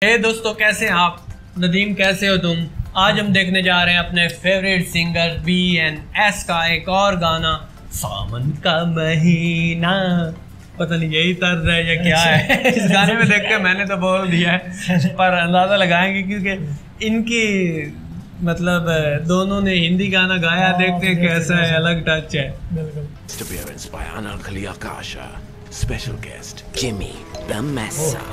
हे दोस्तों, कैसे हैं आप? नदीम, कैसे हो तुम? आज हम देखने जा रहे हैं अपने फेवरेट सिंगर BNS का एक और गाना, सावन का महीना। पता नहीं यही तर्ज है या क्या है। इस गाने में देख के मैंने तो बोल दिया है, पर अंदाज़ा लगाएंगे क्योंकि इनकी मतलब दोनों ने हिंदी गाना गाया। देखते हैं कैसा है, अलग टच है। Appearance by Anarkali Akasha. Special guest Jimmy the Massa.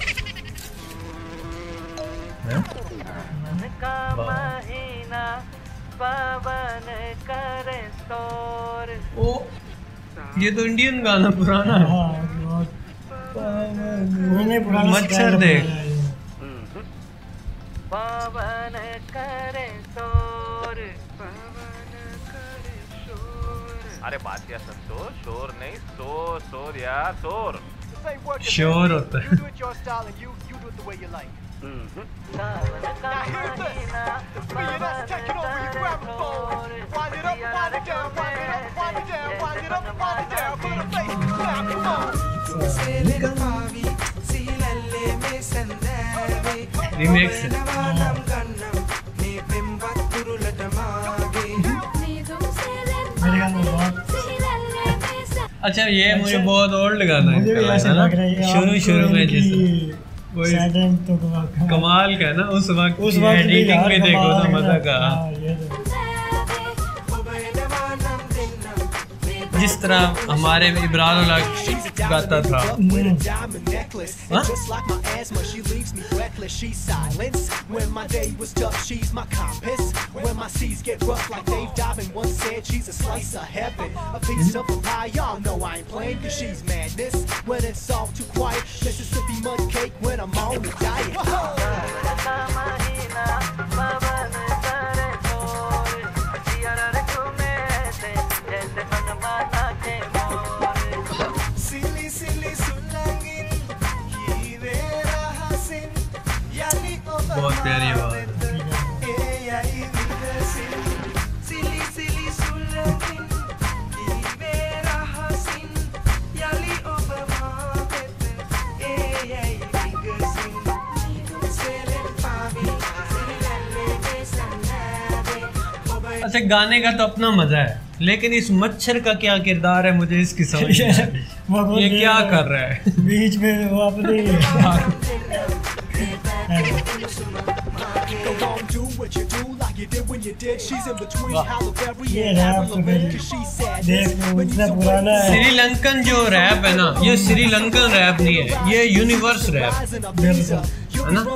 ओ, ये तो इंडियन गाना पुराना है। मच्छर देख। पवन करे शोर, पवन करे शोर। अरे बात क्या समझो, शोर नहीं शोर यार, शोर शोर होता है। रीमेक्स है। अच्छा, ये मुझे बहुत ओल्ड गाना है, शुरू में जैसे तो कमाल का है ना। उस वक्त एडिटिंग में देखो तो मजा का, जिस तरह हमारे इब्रार गाता था। बहुत प्यारी आवाज। अच्छा, गाने का तो अपना मजा है, लेकिन इस मच्छर का क्या किरदार है मुझे इसकी समझ नहीं। ये क्या कर रहा है बीच में वो अपने श्रीलंकन जो रैप है ना, ये श्रीलंकन रैप नहीं है, ये यूनिवर्स रैप है ना।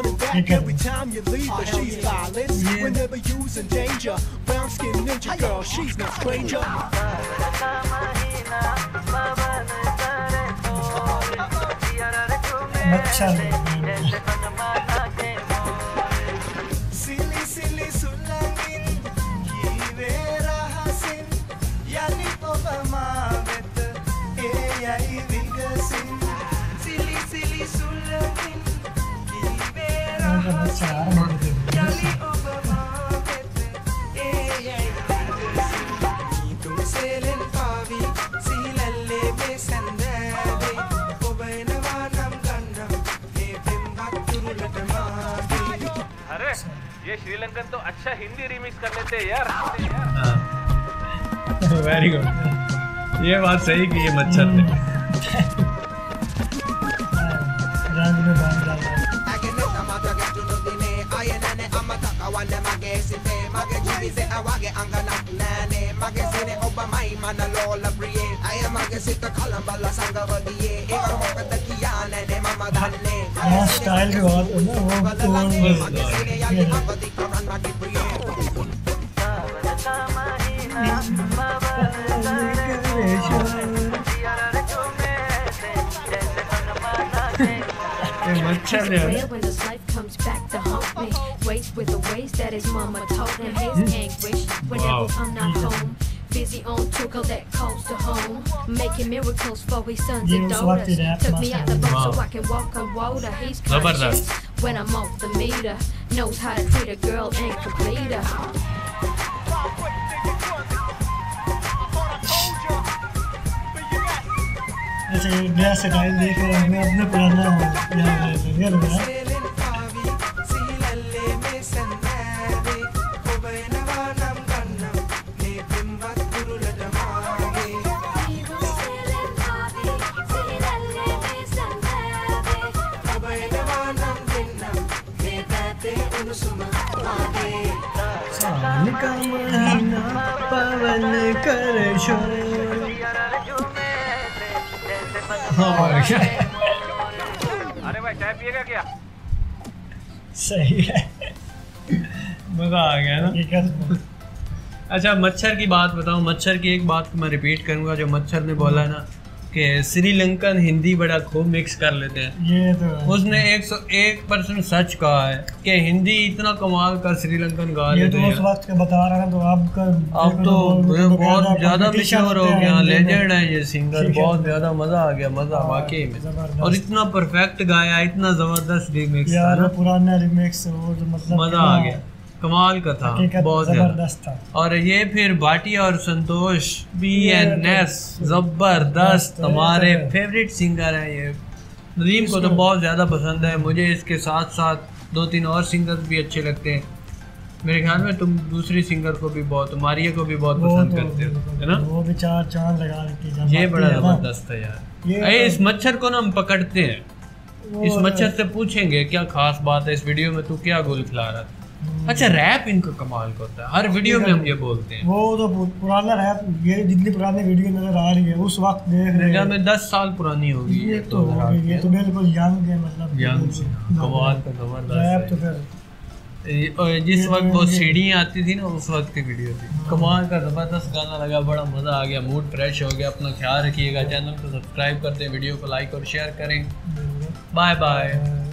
अरे ये श्रीलंकन तो अच्छा हिंदी रिमिक्स कर लेते हैं यार। वेरी गुड, ये बात सही कि ये मच्छर थे। स्टाइल भी बहुत है ना, मच्छर है। With the ways that his mama taught him, his anguish whenever I'm not home. Busy on to collect calls to home, making miracles for his sons and daughters. Took me out the boat so I can walk on water. He's conscious when I'm off the meter, knows how to treat a girl and complete her. ऐसे नया style देख रहे हैं, अपने पुराना याद है। सावन का महीना पवन करे शोर। अरे भाई चाय पिएगा क्या? सही है, मजा आ गया ना। ठीक है। अच्छा मच्छर की बात बताऊं, मच्छर की एक बात को मैं रिपीट करूंगा जो मच्छर ने बोला ना कि श्रीलंकन हिंदी बड़ा खूब मिक्स कर लेते हैं। ये तो उसने 101% सच कहा है कि हिंदी इतना कमाल का श्रीलंकन गा ये लेते तो उस हैं। वक्त का बता रहा है, तो अब तो बहुत ज्यादा मशहूर हो गया, लेजेंड है ये सिंगर, ठीक है। बहुत ज्यादा मजा आ गया, मजा वाकई में। जबरदस्त। और इतना परफेक्ट गाया, इतना जबरदस्त रिमिक्स था यार ना, पुराना रिमिक्स वो जो मतलब मजा आ गया, कमाल का था, हकीकत बहुत ज्यादा। जबरदस्त था। और ये फिर भाटिया और संतोष BNS जबरदस्त, हमारे फेवरेट सिंगर हैं ये। नदीम को तो बहुत ज़्यादा पसंद है, मुझे इसके साथ साथ 2-3 और सिंगर्स भी अच्छे लगते हैं। मेरे ख्याल में तुम दूसरी सिंगर को भी बहुत, मारिया को भी बहुत वो पसंद तो करते हो, है ना? वो भी 4 चांद लगा देती है। ये बड़ा है ना, जबरदस्त है यार। ये अरे इस मच्छर को ना हम पकड़ते हैं, वो इस मच्छर से पूछेंगे क्या खास बात है इस वीडियो में, तू क्या गुल खिला रहा था। अच्छा रैप इनका कमाल का होता है, हर वीडियो में हम ये बोलते हैं। वो तो पुराना रैप, ये जितनी पुरानी वीडियो नजर आ रही है उस वक्त देख रहे मेरे हैं, में 10 साल पुरानी होगी ये तो हो गई, ये तो बिल्कुल यंग है, मतलब यंग से कमाल का रैप तो जबरदस्त फिर है। और जिस वक्त वो सीढ़ियाँ आती थी ना उस वक्त की वीडियो थी, कमाल का जबरदस्त गाना लगा, बड़ा मजा आ गया, मूड फ्रेश हो गया। अपना ख्याल रखिएगा, चैनल को सब्सक्राइब करते हैं, वीडियो को लाइक और शेयर करें। Bye bye.